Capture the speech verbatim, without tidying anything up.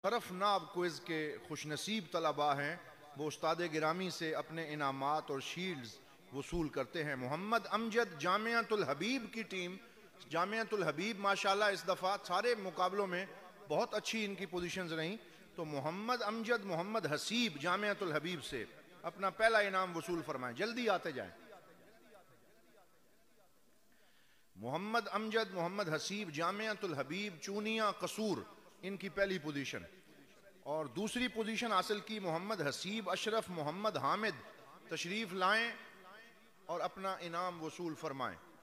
तरफ नाब क्विज़ के खुशनसीब तलबा हैं, वो उस्ताद गिरामी से अपने इनामात और शील्ड्स वसूल करते हैं। मोहम्मद अमजद जामियातुल हबीब की टीम, जामियातुल हबीब माशाल्लाह इस दफ़ा सारे मुकाबलों में बहुत अच्छी इनकी पोजीशंस रहीं। तो मोहम्मद अमजद मोहम्मद हसीब जामियातुल हबीब से अपना पहला इनाम वसूल फरमाएं, जल्दी आते जाएं। मोहम्मद अमजद मोहम्मद हसीब जामियातुल हबीब चूनिया कसूर, इनकी पहली पोजीशन। और दूसरी पोजीशन हासिल की मोहम्मद हसीब अशरफ मोहम्मद हामिद, तशरीफ लाएं और अपना इनाम वसूल फरमाएं।